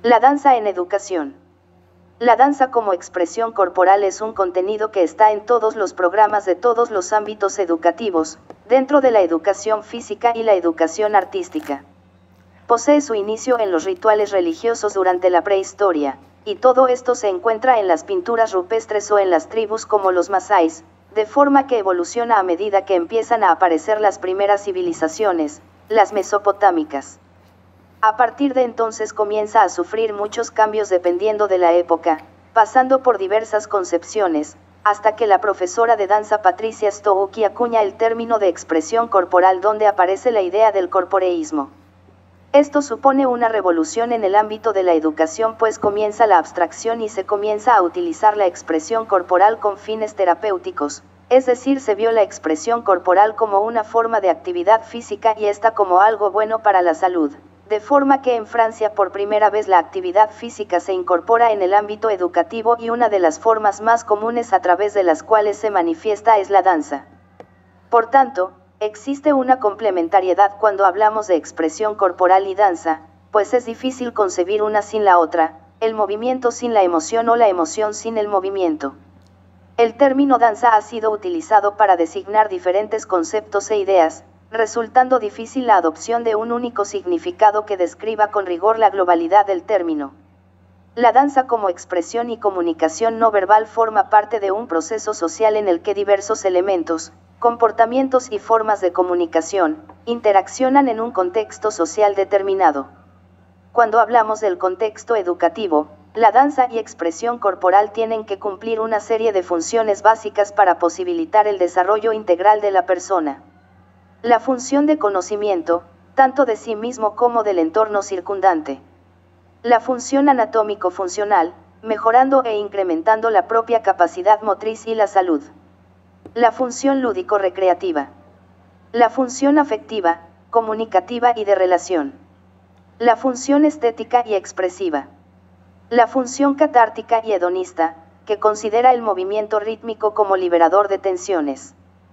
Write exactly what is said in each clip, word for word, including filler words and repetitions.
La danza en educación. La danza como expresión corporal es un contenido que está en todos los programas de todos los ámbitos educativos, dentro de la educación física y la educación artística. Posee su inicio en los rituales religiosos durante la prehistoria, y todo esto se encuentra en las pinturas rupestres o en las tribus como los masáis, de forma que evoluciona a medida que empiezan a aparecer las primeras civilizaciones, las mesopotámicas. A partir de entonces comienza a sufrir muchos cambios dependiendo de la época, pasando por diversas concepciones, hasta que la profesora de danza Patricia Stouki acuña el término de expresión corporal donde aparece la idea del corporeísmo. Esto supone una revolución en el ámbito de la educación pues comienza la abstracción y se comienza a utilizar la expresión corporal con fines terapéuticos, es decir, se vio la expresión corporal como una forma de actividad física y esta como algo bueno para la salud. De forma que en Francia por primera vez la actividad física se incorpora en el ámbito educativo y una de las formas más comunes a través de las cuales se manifiesta es la danza. Por tanto, existe una complementariedad cuando hablamos de expresión corporal y danza, pues es difícil concebir una sin la otra, el movimiento sin la emoción o la emoción sin el movimiento. El término danza ha sido utilizado para designar diferentes conceptos e ideas, resultando difícil la adopción de un único significado que describa con rigor la globalidad del término. La danza como expresión y comunicación no verbal forma parte de un proceso social en el que diversos elementos, comportamientos y formas de comunicación, interaccionan en un contexto social determinado. Cuando hablamos del contexto educativo, la danza y expresión corporal tienen que cumplir una serie de funciones básicas para posibilitar el desarrollo integral de la persona. La función de conocimiento, tanto de sí mismo como del entorno circundante. La función anatómico-funcional, mejorando e incrementando la propia capacidad motriz y la salud. La función lúdico-recreativa. La función afectiva, comunicativa y de relación. La función estética y expresiva. La función catártica y hedonista, que considera el movimiento rítmico como liberador de tensiones.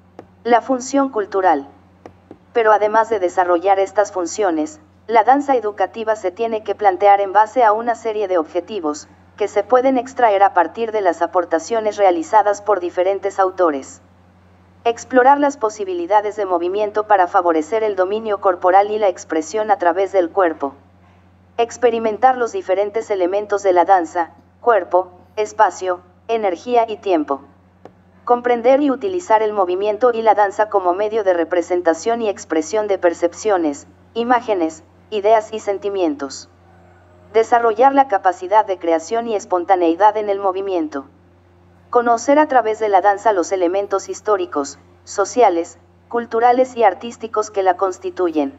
La función cultural. Pero además de desarrollar estas funciones, la danza educativa se tiene que plantear en base a una serie de objetivos, que se pueden extraer a partir de las aportaciones realizadas por diferentes autores. Explorar las posibilidades de movimiento para favorecer el dominio corporal y la expresión a través del cuerpo. Experimentar los diferentes elementos de la danza, cuerpo, espacio, energía y tiempo. Comprender y utilizar el movimiento y la danza como medio de representación y expresión de percepciones, imágenes, ideas y sentimientos. Desarrollar la capacidad de creación y espontaneidad en el movimiento. Conocer a través de la danza los elementos históricos, sociales, culturales y artísticos que la constituyen.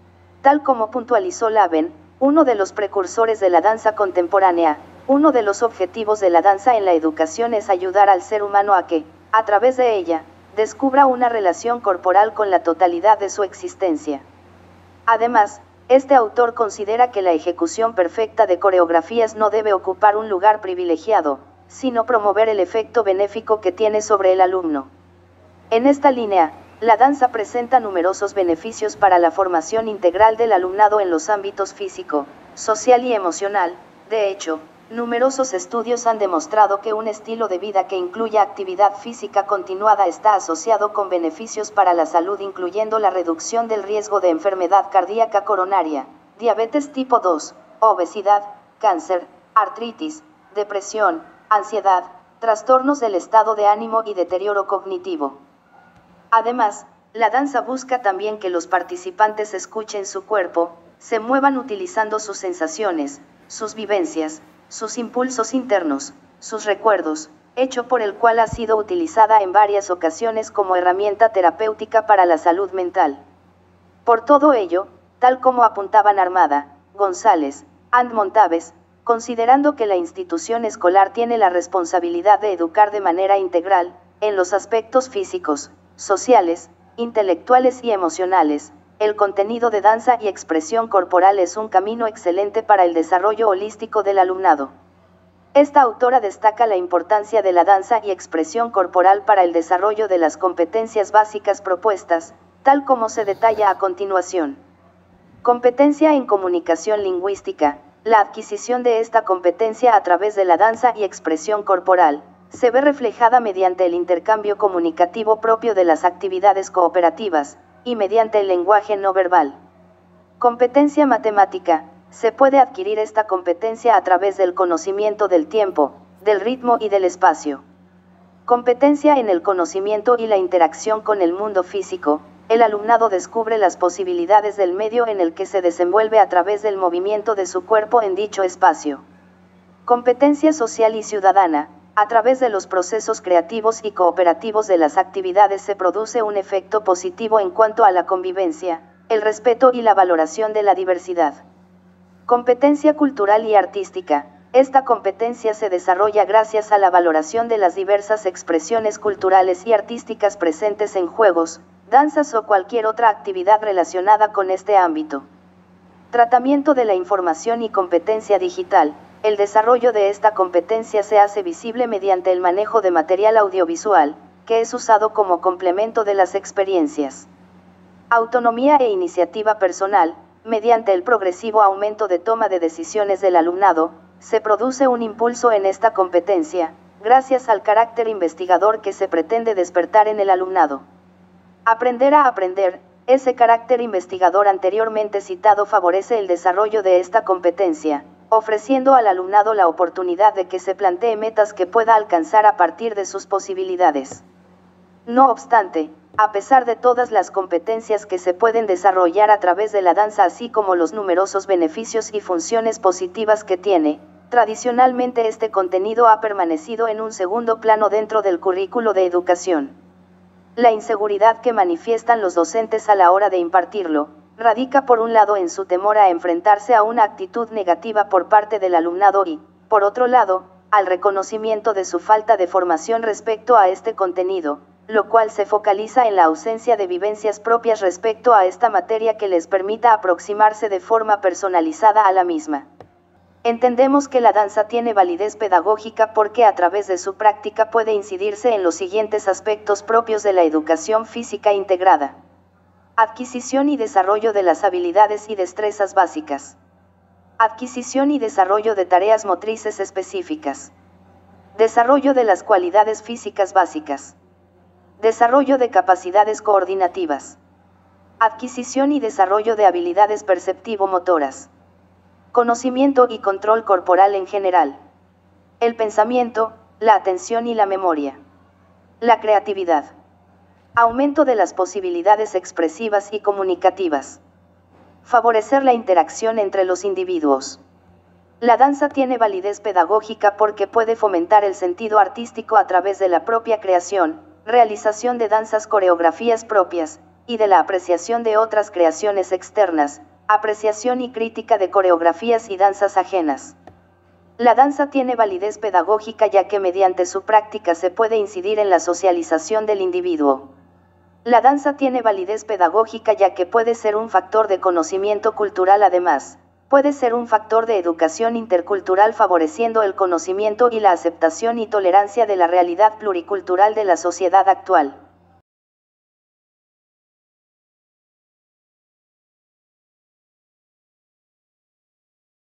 Tal como puntualizó Laven, uno de los precursores de la danza contemporánea, uno de los objetivos de la danza en la educación es ayudar al ser humano a que, a través de ella, descubra una relación corporal con la totalidad de su existencia. Además, este autor considera que la ejecución perfecta de coreografías no debe ocupar un lugar privilegiado, sino promover el efecto benéfico que tiene sobre el alumno. En esta línea, la danza presenta numerosos beneficios para la formación integral del alumnado en los ámbitos físico, social y emocional. De hecho, numerosos estudios han demostrado que un estilo de vida que incluya actividad física continuada está asociado con beneficios para la salud incluyendo la reducción del riesgo de enfermedad cardíaca coronaria, diabetes tipo dos, obesidad, cáncer, artritis, depresión, ansiedad, trastornos del estado de ánimo y deterioro cognitivo. Además, la danza busca también que los participantes escuchen su cuerpo, se muevan utilizando sus sensaciones, sus vivencias, sus impulsos internos, sus recuerdos, hecho por el cual ha sido utilizada en varias ocasiones como herramienta terapéutica para la salud mental. Por todo ello, tal como apuntaban Armada, González, and Montaves, considerando que la institución escolar tiene la responsabilidad de educar de manera integral, en los aspectos físicos, sociales, intelectuales y emocionales, el contenido de danza y expresión corporal es un camino excelente para el desarrollo holístico del alumnado. Esta autora destaca la importancia de la danza y expresión corporal para el desarrollo de las competencias básicas propuestas, tal como se detalla a continuación. Competencia en comunicación lingüística, La adquisición de esta competencia a través de la danza y expresión corporal se ve reflejada mediante el intercambio comunicativo propio de las actividades cooperativas, y mediante el lenguaje no verbal. Competencia matemática. Se puede adquirir esta competencia a través del conocimiento del tiempo, del ritmo y del espacio. Competencia en el conocimiento y la interacción con el mundo físico. El alumnado descubre las posibilidades del medio en el que se desenvuelve a través del movimiento de su cuerpo en dicho espacio. Competencia social y ciudadana. A través de los procesos creativos y cooperativos de las actividades se produce un efecto positivo en cuanto a la convivencia, el respeto y la valoración de la diversidad. Competencia cultural y artística. Esta competencia se desarrolla gracias a la valoración de las diversas expresiones culturales y artísticas presentes en juegos, danzas o cualquier otra actividad relacionada con este ámbito. Tratamiento de la información y competencia digital. El desarrollo de esta competencia se hace visible mediante el manejo de material audiovisual, que es usado como complemento de las experiencias. Autonomía e iniciativa personal. Mediante el progresivo aumento de toma de decisiones del alumnado, se produce un impulso en esta competencia, gracias al carácter investigador que se pretende despertar en el alumnado. Aprender a aprender. Ese carácter investigador anteriormente citado favorece el desarrollo de esta competencia, ofreciendo al alumnado la oportunidad de que se plantee metas que pueda alcanzar a partir de sus posibilidades. No obstante, a pesar de todas las competencias que se pueden desarrollar a través de la danza, así como los numerosos beneficios y funciones positivas que tiene, tradicionalmente este contenido ha permanecido en un segundo plano dentro del currículo de educación. La inseguridad que manifiestan los docentes a la hora de impartirlo, radica por un lado en su temor a enfrentarse a una actitud negativa por parte del alumnado y, por otro lado, al reconocimiento de su falta de formación respecto a este contenido, lo cual se focaliza en la ausencia de vivencias propias respecto a esta materia que les permita aproximarse de forma personalizada a la misma. Entendemos que la danza tiene validez pedagógica porque a través de su práctica puede incidirse en los siguientes aspectos propios de la educación física integrada. Adquisición y desarrollo de las habilidades y destrezas básicas. Adquisición y desarrollo de tareas motrices específicas. Desarrollo de las cualidades físicas básicas. Desarrollo de capacidades coordinativas. Adquisición y desarrollo de habilidades perceptivo-motoras. Conocimiento y control corporal en general. El pensamiento, la atención y la memoria. La creatividad. Aumento de las posibilidades expresivas y comunicativas. Favorecer la interacción entre los individuos. La danza tiene validez pedagógica porque puede fomentar el sentido artístico a través de la propia creación, realización de danzas coreografías propias, y de la apreciación de otras creaciones externas, apreciación y crítica de coreografías y danzas ajenas. La danza tiene validez pedagógica ya que mediante su práctica se puede incidir en la socialización del individuo. La danza tiene validez pedagógica ya que puede ser un factor de conocimiento cultural, además, puede ser un factor de educación intercultural favoreciendo el conocimiento y la aceptación y tolerancia de la realidad pluricultural de la sociedad actual.